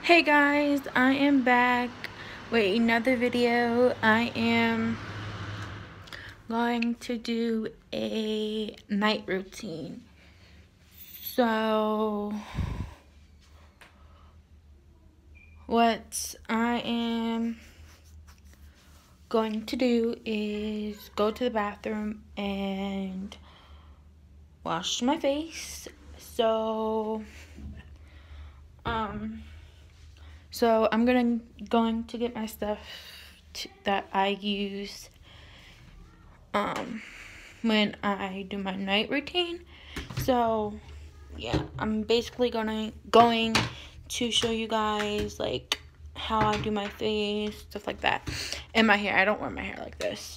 Hey guys, I am back with another video. I am going to do a night routine. So, what I am going to do is go to the bathroom and wash my face. So I'm going to get my stuff that I use when I do my night routine. So yeah, I'm basically going to show you guys like how I do my face, stuff like that, and my hair. I don't wear my hair like this.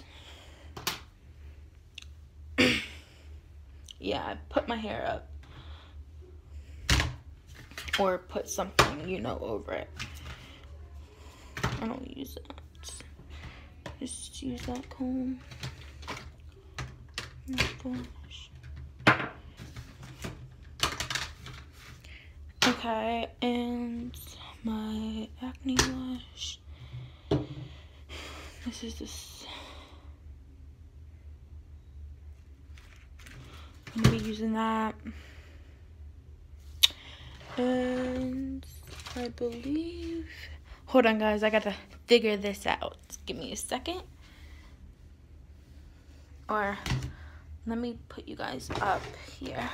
Yeah, I put my hair up or put something, over it. I don't use that. Just use that comb. Oh gosh. Okay, and my acne wash. This is this. I'm gonna be using that. And I believe, hold on guys, I gotta figure this out. Give me a second. Or let me put you guys up here.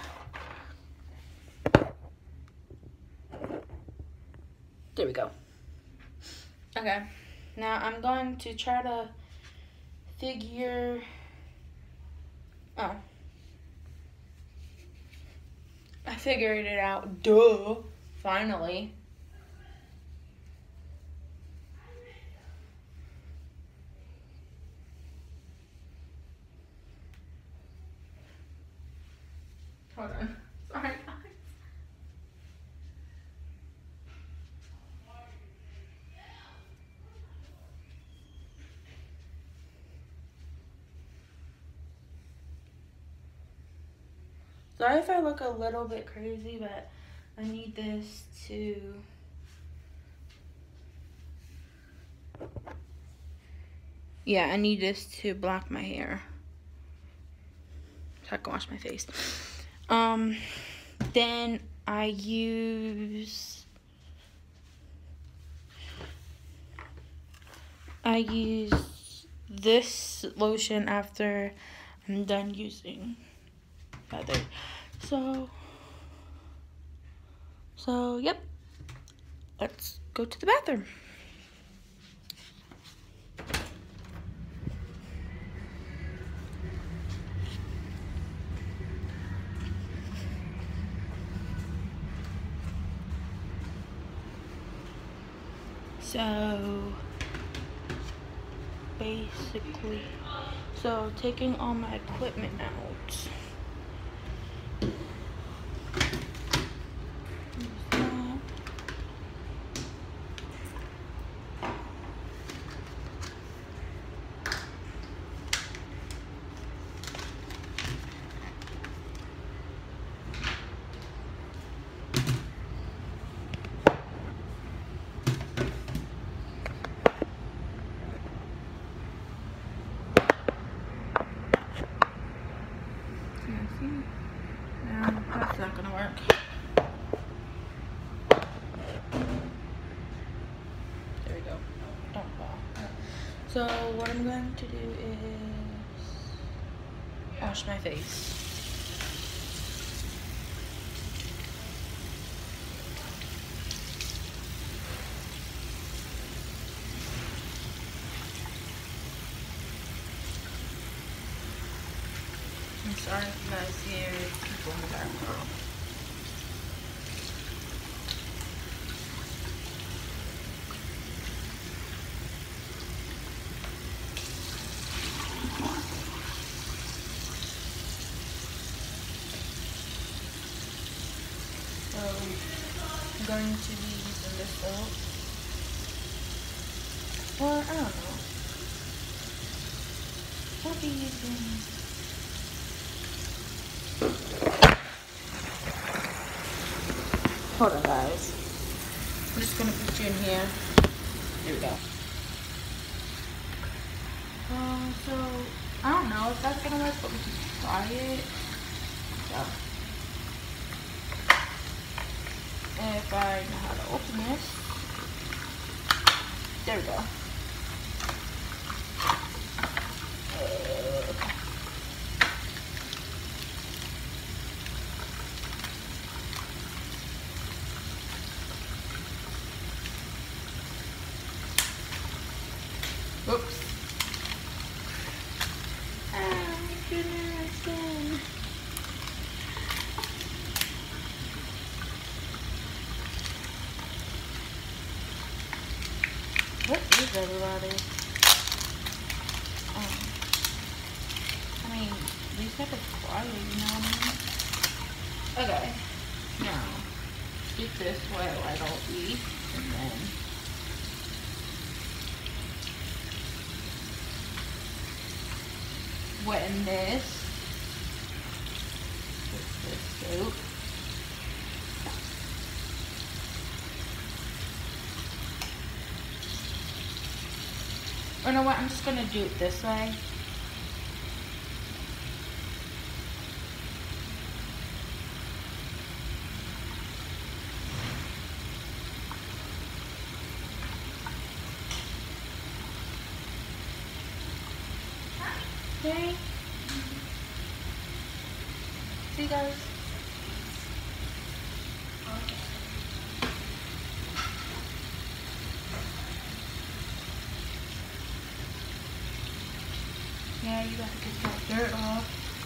There we go. Okay, now I'm going to try to figure, I figured it out, duh, finally. Hold on, sorry. Sorry if I look a little bit crazy, but I need this to I need this to block my hair so I can wash my face. Then I use this lotion after I'm done using other. So yep, let's go to the bathroom. So basically, taking all my equipment out. No, that's not gonna work. There we go. Don't fall. So what I'm going to do is wash my face. I'm sorry if you guys hear people in the background. So I'm going to be using this soap. Or I don't know. I'll be using hold on guys. I'm just gonna put you in here. There we go. So I don't know if that's gonna work, but we can try it. So if I know how to open this, there we go. Oops. Oh my goodness. What is everybody? I mean, these type of quiet, you know what I mean? Okay. Now, get this while I don't eat, and then wet in this. With this soap. Or you know what? I'm just gonna do it this way. Okay. See you guys. Yeah, you gotta get that dirt off.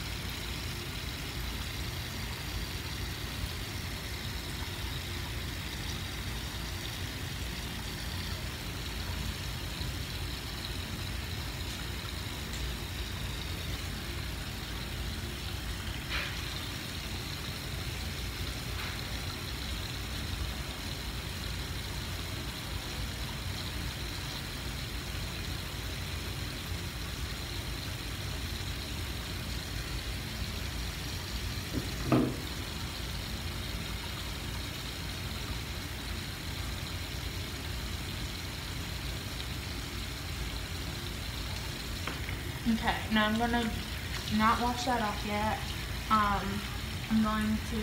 Okay, now I'm gonna not wash that off yet. I'm going to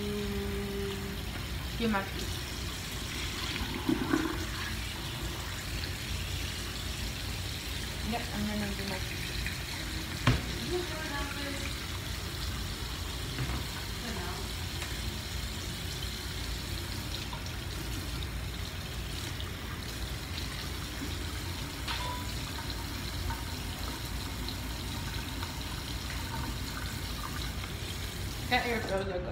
do my feet. Yep, I'm gonna do my feet. That air feels are good.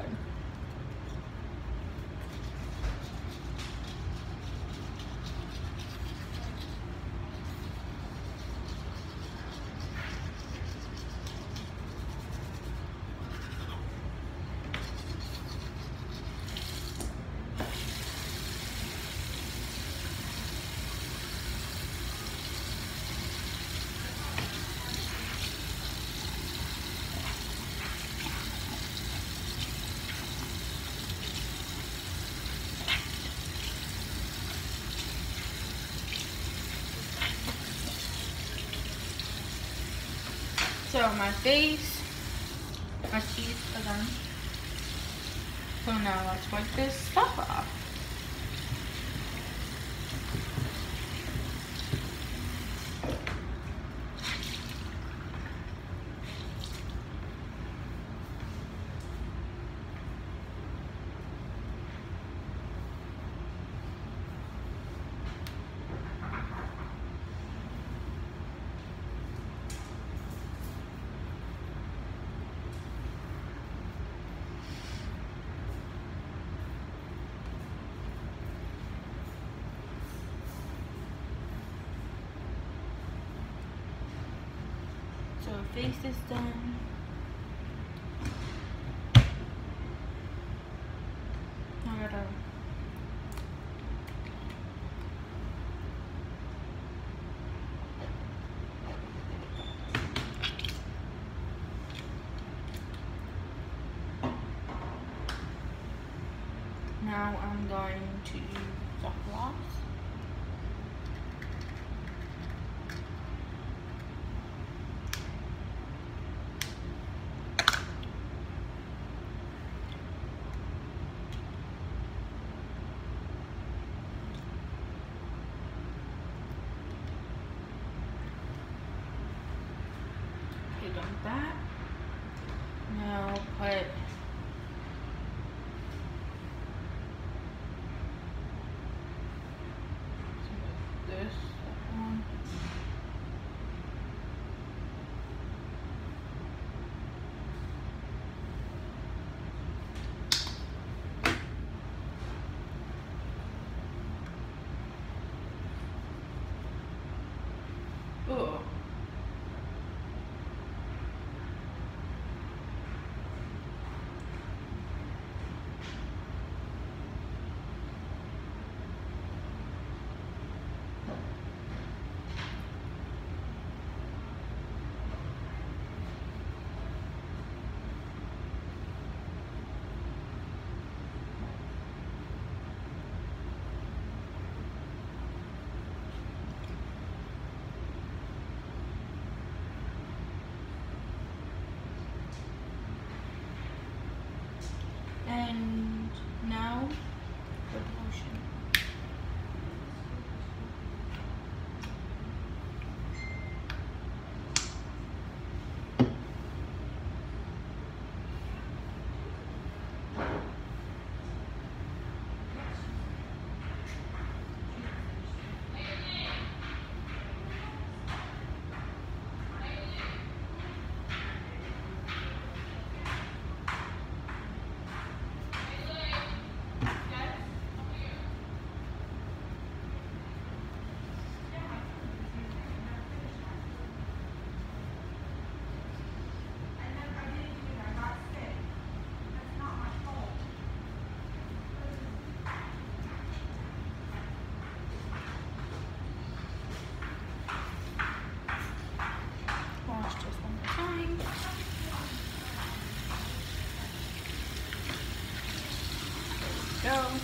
So my face, my teeth are done. So now let's wipe this stuff off. So face is done. I gotta now I'm going to use chocolate. this one. Oh. And now for the lotion. Wash just one more time. There we go.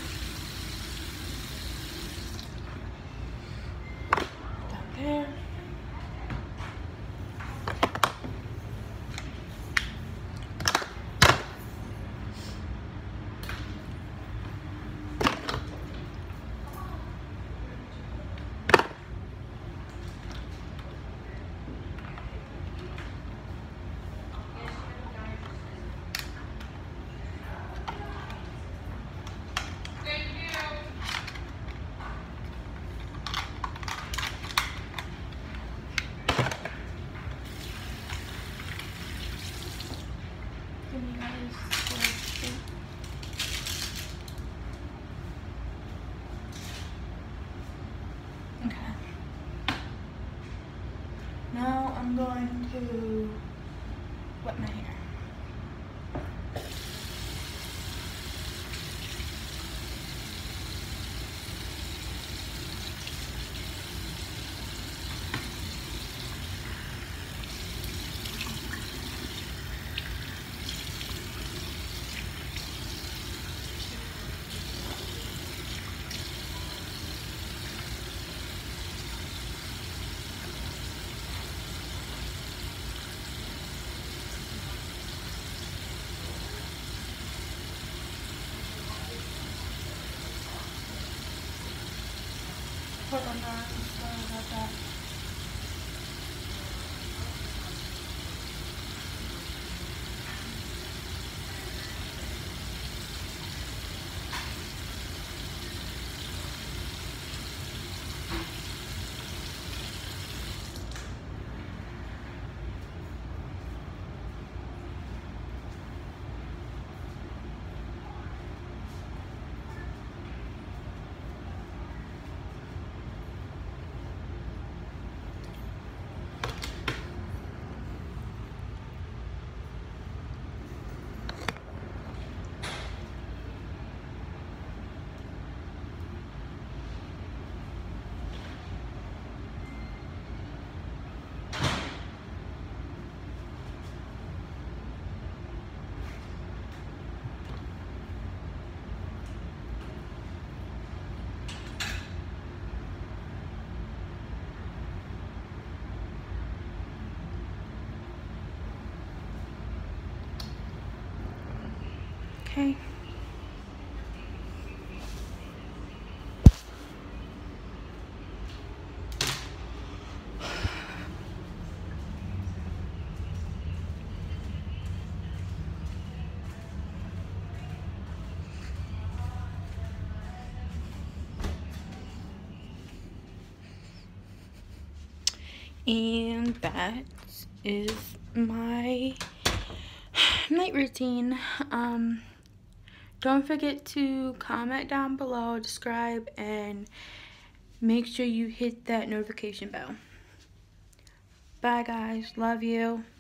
Down there. Okay. Now I'm going to wet my hair. Put on there, sorry about that. Okay. And that is my night routine. Don't forget to comment down below, subscribe, and make sure you hit that notification bell. Bye guys, love you.